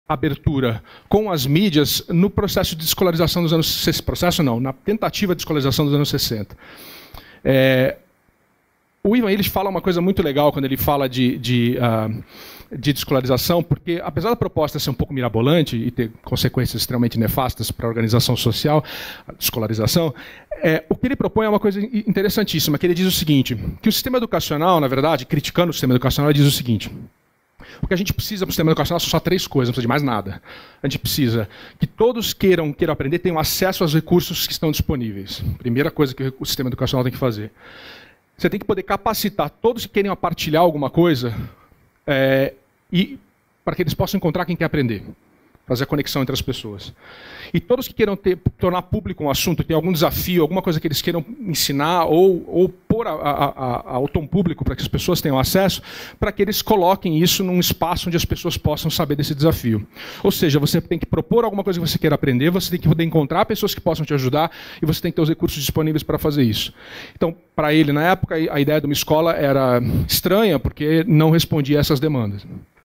abertura com as mídias no processo de descolarização dos anos 60. Processo não, na tentativa de descolarização dos anos 60. O Ivan Illich fala uma coisa muito legal quando ele fala de descolarização, porque apesar da proposta ser um pouco mirabolante e ter consequências extremamente nefastas para a organização social, a descolarização, o que ele propõe é uma coisa interessantíssima, que ele diz o seguinte, que o sistema educacional, na verdade, criticando o sistema educacional, ele diz o seguinte: o que a gente precisa para o sistema educacional são só 3 coisas, não precisa de mais nada. A gente precisa que todos queiram aprender, tenham acesso aos recursos que estão disponíveis. Primeira coisa que o sistema educacional tem que fazer. Você tem que poder capacitar todos que querem partilhar alguma coisa e para que eles possam encontrar quem quer aprender. Fazer a conexão entre as pessoas. E todos que queiram tornar público um assunto, ter algum desafio, alguma coisa que eles queiram ensinar ou pôr ao tom público para que as pessoas tenham acesso, para que eles coloquem isso num espaço onde as pessoas possam saber desse desafio. Ou seja, você tem que propor alguma coisa que você queira aprender, você tem que poder encontrar pessoas que possam te ajudar e você tem que ter os recursos disponíveis para fazer isso. Então, para ele, na época, a ideia de uma escola era estranha, porque não respondia a essas demandas.